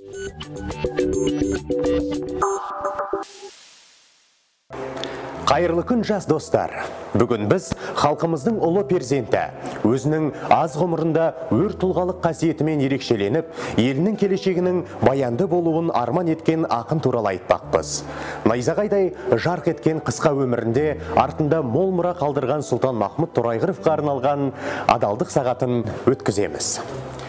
Қайырлы күн жас достар. Бүгін біз халқымыздың ұлы перзенті, өзінің аз ғұмырында өр тұлғалық қасиетімен ерекшеленіп, елінің келешегінің баянды болуын арман еткен ақын туралы айтпақпыз. Найзағайдай жарқ еткен қысқа өмірінде артында мол мұра қалдырған Сұлтан Махмұт Торайғыровқа арналған адалдық сағатын өткіземіз.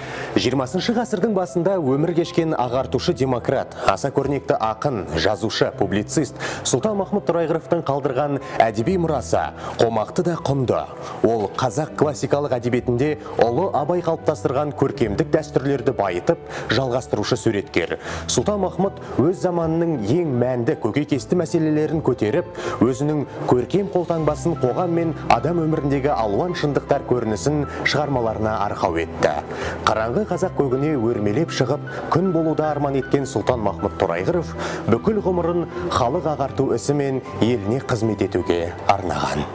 20 ғасырдың басында өмір кешкен ағартушы демократ, аса көрнекті ақын, жазушы, публицист Сұлтан Махмұт Торайғыровтың қалдырған әдеби мұрасы қомақты да құнды. Ол қазақ классикалық әдебиетінде ұлы абай қалыптастырған көркемдік дәстүрлерді байытып, жалғастырушы суреткер. Сұлтан Махмұт өз заманының ең мәнді көкейкесті мәселелерін көтеріп, өзінің көркем қолтаңбасын қоғам мен адам өміріндегі алуан шындықтар көрінісін шығармаларына арқау етті. Қараңғы қазақ көгіне өрмелеп шығып, күн болуда арман еткен Сұлтан Махмұт Торайғыров бүкіл ғұмырын халық ағарту ісі мен еліне қызмет етуге арнаған.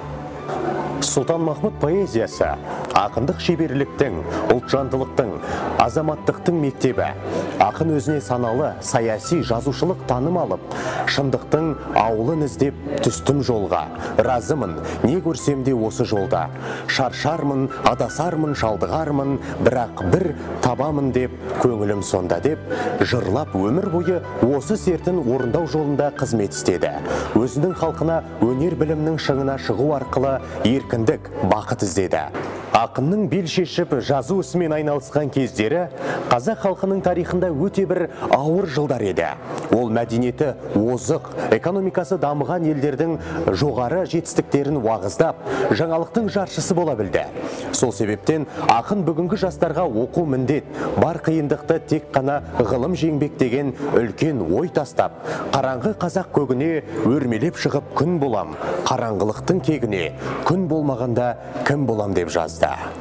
Сұлтан Махмұт поэзиясы ақындық шеберліктің, ұлтжандылықтың, азаматтықтың мектебі. Ақын өзіне саналы, саяси, жазушылық таным алып, шындықтың ауылын іздеп түстім жолға. Разымын, не көрсем де осы жолда. Шаршармын, адасармын, шалдығармын, бірақ бір табамын деп, көңілім сонда деп, жырлап өмір бойы осы сертін орындау жолында қызмет істеді. Өзінің халқына өнер білімнің шыңына шығу арқылы еркіндік, бақыт іздеді. Ақынның бел шешіп жазу ісімен айналысқан кездері қазақ халқының тарихында өте бір ауыр жылдар еді. Ол мәдениеті озық, экономикасы дамыған елдердің жоғары жетістіктерін уағыздап, жаңалықтың жаршысы бола білді. Сол себептен ақын бүгінгі жастарға оқу міндет, бар қиындықты тек қана ғылым жеңбек деген үлкен ой тастап, қараңғы қазақ көгіне өрмелеп шығып күн болам, қараңғылықтың кегіне күн болмағанда кім болам деп жазды.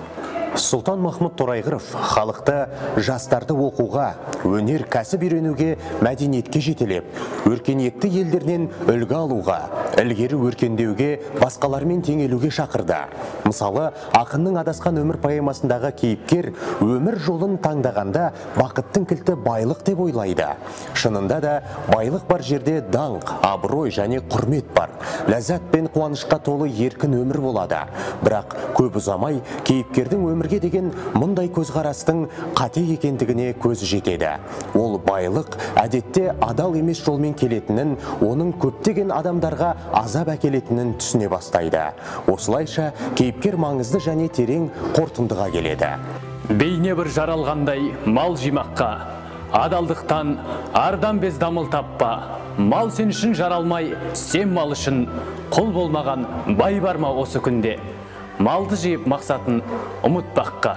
Сұлтан Махмұт Торайғыров халықты жастарды оқуға, өнер кәсіп үйренуге, мәдениетке жетелеп, өркениетті елдерінен үлгі алуға, ілгері өркендеуге, басқалармен теңелуге шақырды. Мысалы, ақынның адасқан өмір поэмасындағы кейіпкер өмір жолын таңдағанда бақыттың кілті байлық деп ойлайды. Шынында да байлық бар жерде даңқ, абырой және құрмет бар. Ләззат пен қуанышқа толы еркін өмір болады. Бірақ көп ұзамай кейіпкердің өмірге деген мұндай көзқарастың қате екендігіне көзі жетеді. Ол байлық әдетте адал емес жолмен келетінін, оның көптеген адамдарға азап әкелетінін түсіне бастайды. Осылайша кейіпкер маңызды және терең қорытындыға келеді. Бейне бір жаралғандай мал жимаққа, адалдықтан ардан без дамыл таппа. Мал сен үшін жаралмай, сен мал үшін құл болмаған бай бар ма осы күнде? Малды жиып мақсатын ұмытпаққа.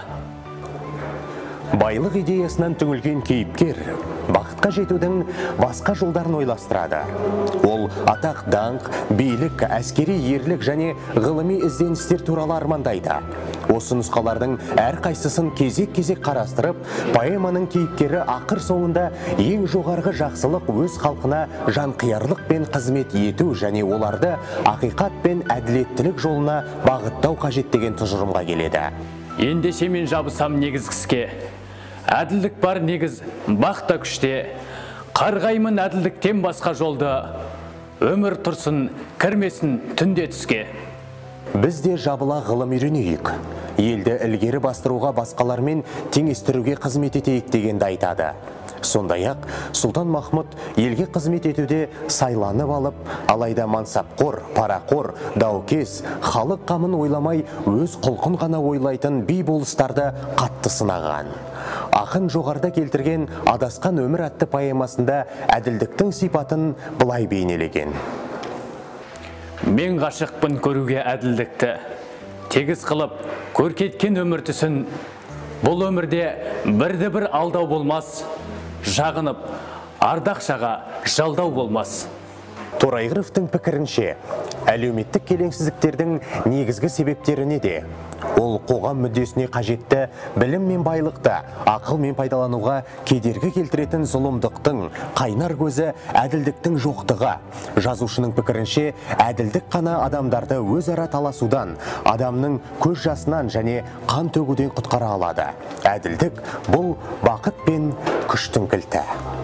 Байлық идеясынан түңілген кейіпкер бақытқа жетудің басқа жолдарын ойластырады. Ол атақ, даңқ, билік, әскери ерлік және ғылыми ізденістер туралы армандайды. Осы нұсқалардың әрқайсысын кезек-кезек қарастырып, поэманың кейіпкері ақыр соңында ең жоғарғы жақсылық өз халқына жанқиярлық пен қызмет ету және оларды ақиқат пен әділеттілік жолына бағыттау қажет деген тұжырымға келеді. Ендеше мен жабысам негіз кіске, әділдік бар негіз бақта күште, қарғаймын әділдіктен басқа жолды, өмір тұрсын, кірмесін түнде түске. Біз де жабыла ғылым үйренейік. Елді ілгері бастыруға басқалармен теңестіруге қызмет етейік дегенді айтады. Сондай-ақ Сұлтан Махмұт елге қызмет етуде сайланып алып, алайда мансапқор, парақор, даукес, халық қамын ойламай өз құлқын ғана ойлайтын би болыстарды қатты сынаған. Ақын жоғарыда келтірген адасқан өмір атты поэмасында әділдіктің сипатын былай бейнелеген. Мен ғашықпын көруге әділдікті, тегіс қылып көркеткен өмір түсін. Бұл өмірде бірді бір алдау болмас, жағынып ардақшаға жалдау болмас. Торайғыровтың пікірінше, әлеуметтік келеңсіздіктердің негізгі себептері неде? Ол қоғам мүддесіне қажетті білім мен байлықты ақылмен пайдалануға кедергі келтіретін зұлымдықтың қайнар көзі әділдіктің жоқтығы. Жазушының пікірінше, әділдік қана адамдарды өзара таласудан, адамның көз жасынан және қан төгуден құтқара алады. Әділдік бұл бақыт пен күштің кілті.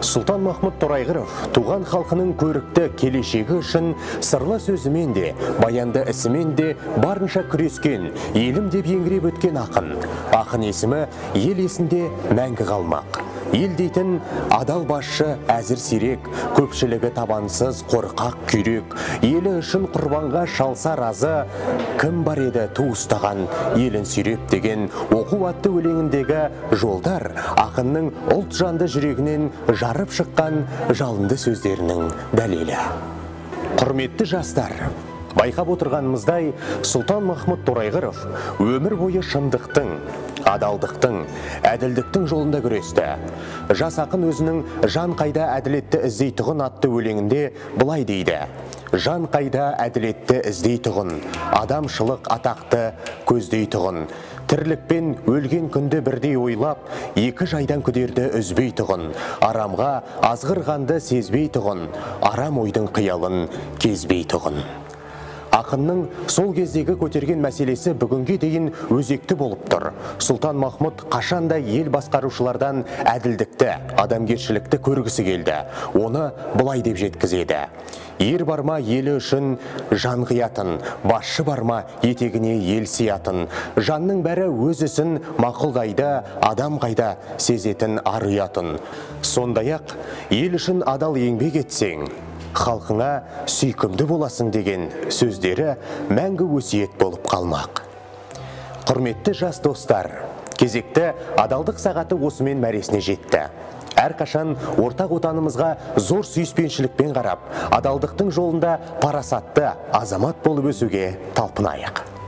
Сұлтанмахмұт Торайғыров туған халқының көрікті келешегі үшін сырлы сөзімен де, баянды ісімен де барынша күрескен, елім деп еңіреп өткен ақын. Ақын есімі ел есінде мәңгі қалмақ. Ел дейтін адал басшы әзір сирек, көпшілігі табансыз қорқақ күйрек, елі үшін құрбанға шалса разы, кім бар еді ту ұстаған елін сүйреп деген оқу атты өлеңіндегі жолдар ақынның ұлт жанды жүрегінен жарып шыққан жалынды сөздерінің дәлелі. Құрметті жастар, байқап отырғанымыздай, Сұлтанмахмұт Торайғыров өмір бойы шындықтың, адалдықтың, әділдіктің жолында күресті. Жас ақын өзінің «Жан қайда әділетті іздейтұғын» атты өлеңінде былай дейді: жан қайда әділетті іздейтұғын, адамшылық атақты көздейтұғын, тірлікпен өлген күнді бірдей ойлап, екі жайдан күдерді үзбейтұғын, арамға азғырғанды сезбейтұғын, арам ойдың қиялын кезбейтұғын. Ақынның сол кездегі көтерген мәселесі бүгінге дейін өзекті болып тұр. Сұлтанмахмұт қашанда ел басқарушылардан әділдікті, адамгершілікті көргісі келді. Оны былай деп жеткізеді: ер барма елі үшін жан қиятын, басшы барма етегіне ел сиятын, жанның бәрі өз ісін мақұлдайды, адам қайда сезетін ар ұятын. Сондай-ақ ел үшін адал еңбек етсең, халқыңа сүйкімді боласың деген сөздері мәңгі өсиет болып қалмақ. Құрметті жас достар, кезекті адалдық сағаты осымен мәресіне жетті. Әрқашан ортақ отанымызға зор сүйіспеншілікпен қарап, адалдықтың жолында парасатты азамат болып өсуге талпынайық.